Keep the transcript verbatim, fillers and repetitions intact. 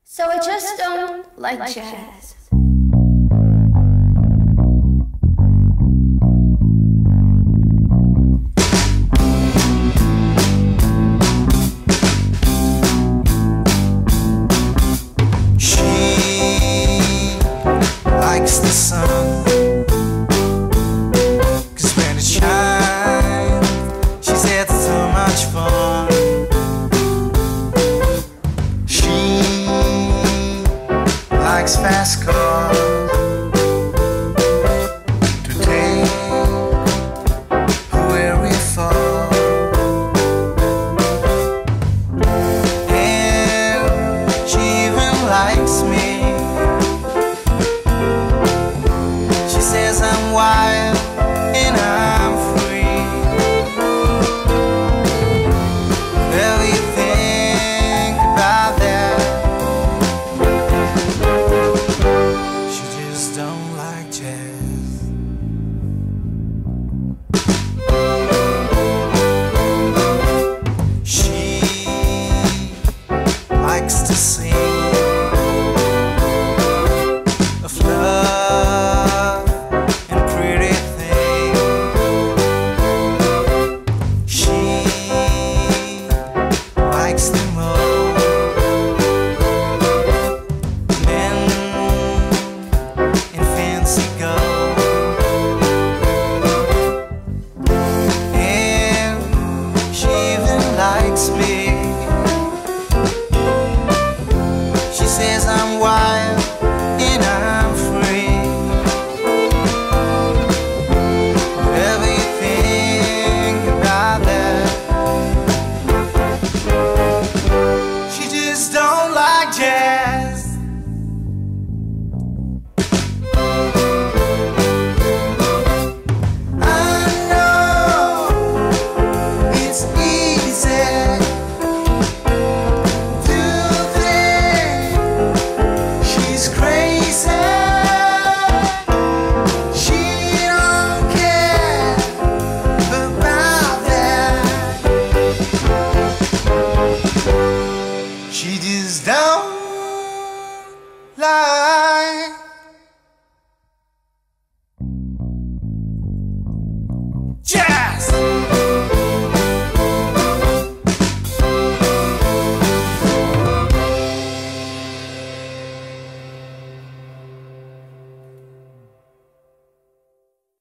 So I just don't like jazz. Likes the sun, 'cause when it shines, she said it's so much fun. She likes fast cars to take her where we fall. And she even likes me. Says I'm wild and I'm free. Well, we think about that. She just don't like jazz. She likes to sing.